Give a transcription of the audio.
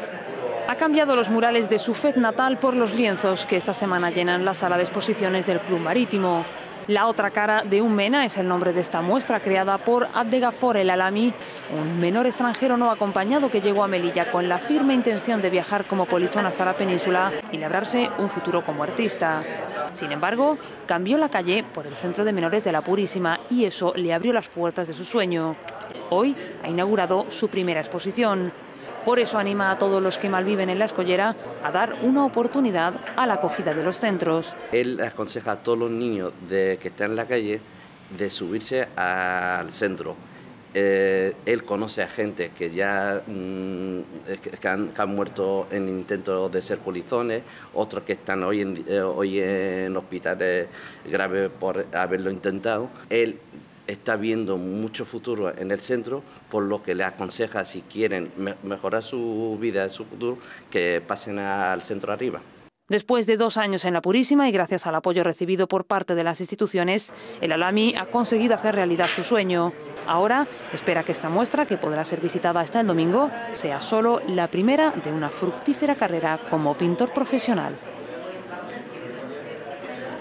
Ha cambiado los murales de su Fet natal por los lienzos que esta semana llenan la sala de exposiciones del Club Marítimo. La otra cara de un Mena es el nombre de esta muestra creada por Abdegafor El Alami, un menor extranjero no acompañado que llegó a Melilla con la firme intención de viajar como polizón hasta la península y labrarse un futuro como artista. Sin embargo, cambió la calle por el Centro de Menores de la Purísima y eso le abrió las puertas de su sueño. Hoy ha inaugurado su primera exposición. Por eso anima a todos los que malviven en la Escollera a dar una oportunidad a la acogida de los centros. Él aconseja a todos los niños que están en la calle de subirse al centro. Él conoce a gente que ya que han muerto en intentos de ser polizones, otros que están hoy en hospitales graves por haberlo intentado. Él está viendo mucho futuro en el centro, por lo que le aconseja, si quieren mejorar su vida, su futuro, que pasen al centro arriba. Después de 2 años en la Purísima y gracias al apoyo recibido por parte de las instituciones, el Alami ha conseguido hacer realidad su sueño. Ahora espera que esta muestra, que podrá ser visitada hasta el domingo, sea solo la primera de una fructífera carrera como pintor profesional.